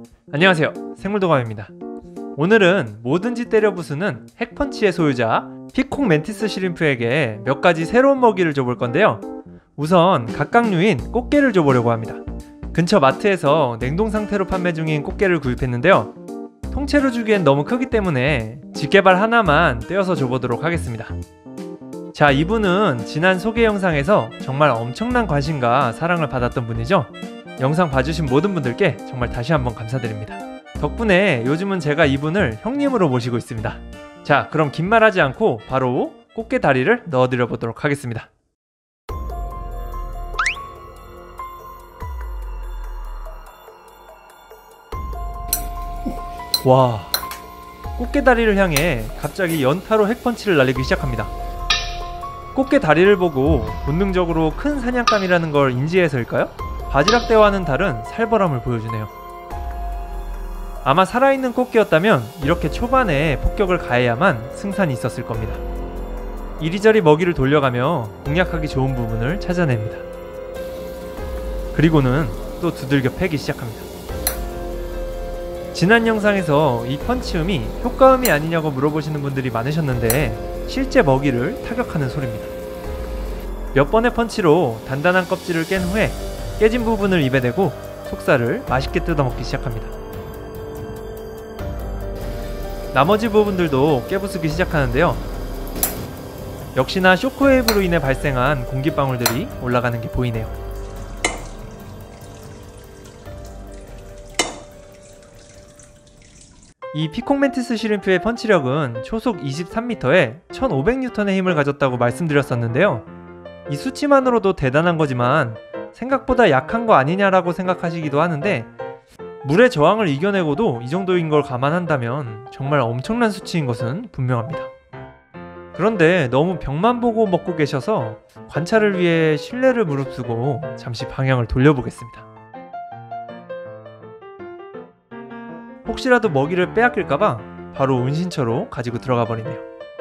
안녕하세요, 생물도감입니다. 오늘은 뭐든지 때려 부수는 핵펀치의 소유자 피콕 멘티스 시림프에게 몇 가지 새로운 먹이를 줘볼 건데요. 우선 각각류인 꽃게를 줘보려고 합니다. 근처 마트에서 냉동 상태로 판매 중인 꽃게를 구입했는데요. 통째로 주기엔 너무 크기 때문에 집게발 하나만 떼어서 줘보도록 하겠습니다. 자, 이분은 지난 소개 영상에서 정말 엄청난 관심과 사랑을 받았던 분이죠. 영상 봐주신 모든 분들께 정말 다시 한번 감사드립니다. 덕분에 요즘은 제가 이분을 형님으로 모시고 있습니다. 자, 그럼 긴 말하지 않고 바로 꽃게 다리를 넣어드려 보도록 하겠습니다. 와, 꽃게 다리를 향해 갑자기 연타로 핵펀치를 날리기 시작합니다. 꽃게 다리를 보고 본능적으로 큰 사냥감이라는 걸 인지해서일까요? 바지락대와는 다른 살벌함을 보여주네요. 아마 살아있는 꽃게였다면 이렇게 초반에 폭격을 가해야만 승산이 있었을 겁니다. 이리저리 먹이를 돌려가며 공략하기 좋은 부분을 찾아냅니다. 그리고는 또 두들겨 패기 시작합니다. 지난 영상에서 이 펀치음이 효과음이 아니냐고 물어보시는 분들이 많으셨는데 실제 먹이를 타격하는 소리입니다. 몇 번의 펀치로 단단한 껍질을 깬 후에 깨진 부분을 입에 대고 속살을 맛있게 뜯어먹기 시작합니다. 나머지 부분들도 깨부수기 시작하는데요. 역시나 쇼크웨이브로 인해 발생한 공기방울들이 올라가는 게 보이네요. 이 피콕 멘티스 시림프의 펀치력은 초속 23m에 1500N의 힘을 가졌다고 말씀드렸었는데요. 이 수치만으로도 대단한 거지만 생각보다 약한 거 아니냐라고 생각하시기도 하는데, 물의 저항을 이겨내고도 이 정도인 걸 감안한다면 정말 엄청난 수치인 것은 분명합니다. 그런데 너무 벽만 보고 먹고 계셔서 관찰을 위해 실내를 무릅쓰고 잠시 방향을 돌려보겠습니다. 혹시라도 먹이를 빼앗길까봐 바로 은신처로 가지고 들어가 버리네요.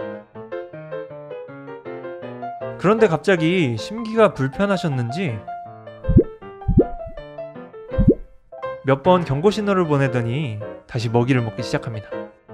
그런데 갑자기 심기가 불편하셨는지 몇 번 경고 신호를 보내더니 다시 먹이를 먹기 시작합니다.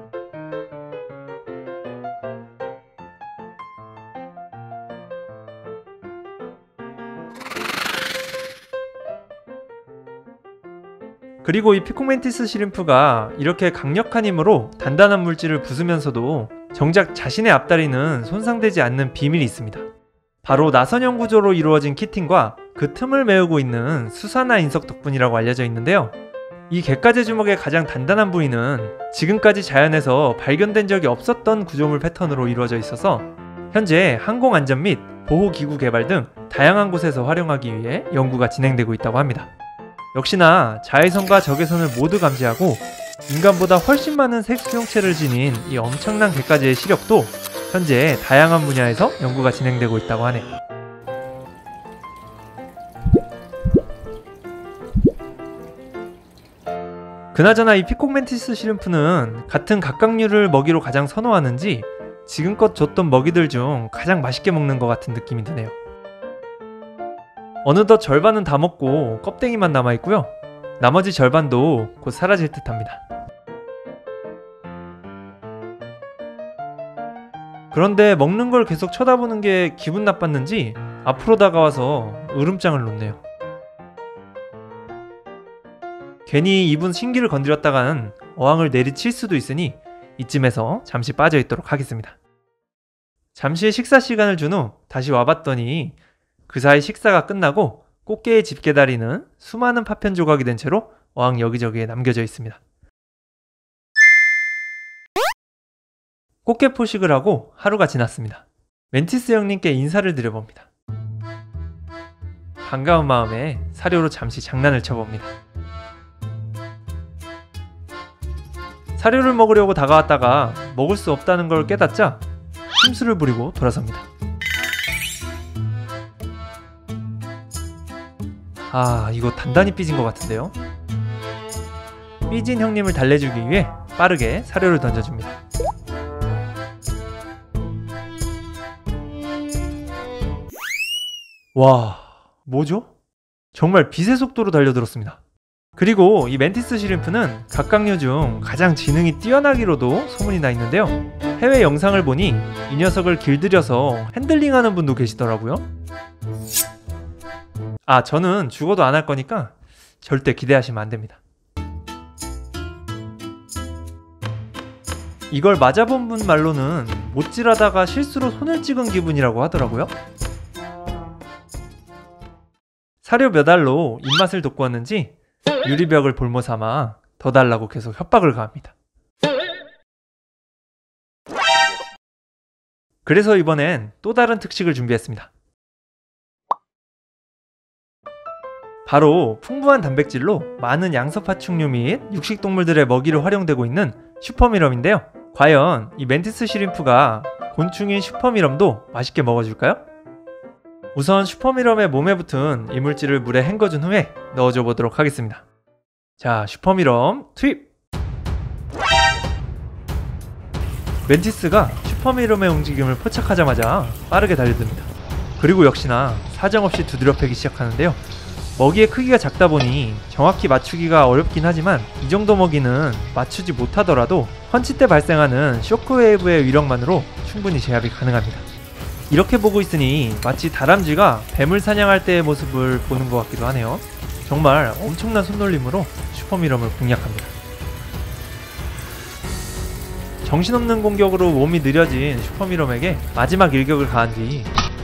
그리고 이 피콕 멘티스 시림프가 이렇게 강력한 힘으로 단단한 물질을 부수면서도 정작 자신의 앞다리는 손상되지 않는 비밀이 있습니다. 바로 나선형 구조로 이루어진 키팅과 그 틈을 메우고 있는 수사나 인석 덕분이라고 알려져 있는데요. 이 갯가재 주먹의 가장 단단한 부위는 지금까지 자연에서 발견된 적이 없었던 구조물 패턴으로 이루어져 있어서 현재 항공안전 및 보호기구 개발 등 다양한 곳에서 활용하기 위해 연구가 진행되고 있다고 합니다. 역시나 자외선과 적외선을 모두 감지하고 인간보다 훨씬 많은 색수용체를 지닌 이 엄청난 갯가재의 시력도 현재 다양한 분야에서 연구가 진행되고 있다고 하네요. 그나저나 이 피콕 멘티스 시림프는 같은 각각류를 먹이로 가장 선호하는지 지금껏 줬던 먹이들 중 가장 맛있게 먹는 것 같은 느낌이 드네요. 어느덧 절반은 다 먹고 껍데기만 남아있고요. 나머지 절반도 곧 사라질 듯 합니다. 그런데 먹는 걸 계속 쳐다보는 게 기분 나빴는지 앞으로 다가와서 으름장을 놓네요. 괜히 이분 신기를 건드렸다간 어항을 내리칠 수도 있으니 이쯤에서 잠시 빠져있도록 하겠습니다. 잠시의 식사 시간을 준 후 다시 와봤더니 그 사이 식사가 끝나고 꽃게의 집게다리는 수많은 파편 조각이 된 채로 어항 여기저기에 남겨져 있습니다. 꽃게 포식을 하고 하루가 지났습니다. 멘티스 형님께 인사를 드려봅니다. 반가운 마음에 사료로 잠시 장난을 쳐봅니다. 사료를 먹으려고 다가왔다가 먹을 수 없다는 걸 깨닫자 심술을 부리고 돌아섭니다. 아, 이거 단단히 삐진 것 같은데요? 삐진 형님을 달래주기 위해 빠르게 사료를 던져줍니다. 와, 뭐죠? 정말 빛의 속도로 달려들었습니다. 그리고 이 멘티스 시림프는 갑각류 중 가장 지능이 뛰어나기로도 소문이 나 있는데요. 해외 영상을 보니 이 녀석을 길들여서 핸들링하는 분도 계시더라고요. 저는 죽어도 안 할 거니까 절대 기대하시면 안 됩니다. 이걸 맞아본 분 말로는 못질하다가 실수로 손을 찍은 기분이라고 하더라고요. 사료 몇 알로 입맛을 돋구었는지 유리벽을 볼모 삼아 더 달라고 계속 협박을 가합니다. 그래서 이번엔 또 다른 특식을 준비했습니다. 바로 풍부한 단백질로 많은 양서파충류 및 육식동물들의 먹이로 활용되고 있는 슈퍼미럼인데요. 과연 이 멘티스 시림프가 곤충인 슈퍼미럼도 맛있게 먹어줄까요? 우선 슈퍼미럼의 몸에 붙은 이물질을 물에 헹궈준 후에 넣어줘 보도록 하겠습니다. 자, 슈퍼미럼 투입! 멘티스가 슈퍼미럼의 움직임을 포착하자마자 빠르게 달려듭니다. 그리고 역시나 사정없이 두드려 패기 시작하는데요. 먹이의 크기가 작다 보니 정확히 맞추기가 어렵긴 하지만 이 정도 먹이는 맞추지 못하더라도 펀치 때 발생하는 쇼크웨이브의 위력만으로 충분히 제압이 가능합니다. 이렇게 보고 있으니 마치 다람쥐가 뱀을 사냥할 때의 모습을 보는 것 같기도 하네요. 정말 엄청난 손놀림으로 슈퍼미럼을 공략합니다. 정신없는 공격으로 몸이 느려진 슈퍼미럼에게 마지막 일격을 가한 뒤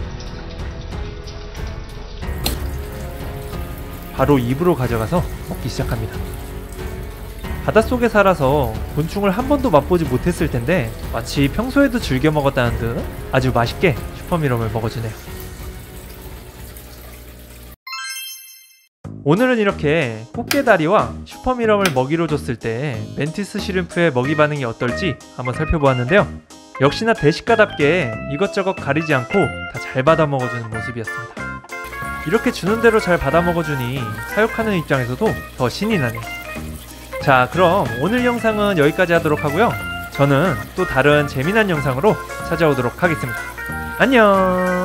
바로 입으로 가져가서 먹기 시작합니다. 바닷속에 살아서 곤충을 한 번도 맛보지 못했을 텐데 마치 평소에도 즐겨 먹었다는 듯 아주 맛있게 슈퍼미럼을 먹어주네요. 오늘은 이렇게 꽃게다리와 슈퍼미럼을 먹이로 줬을 때 멘티스 시림프의 먹이 반응이 어떨지 한번 살펴보았는데요. 역시나 대식가답게 이것저것 가리지 않고 다 잘 받아 먹어주는 모습이었습니다. 이렇게 주는 대로 잘 받아 먹어주니 사육하는 입장에서도 더 신이 나네요. 자, 그럼 오늘 영상은 여기까지 하도록 하고요. 저는 또 다른 재미난 영상으로 찾아오도록 하겠습니다. 안녕!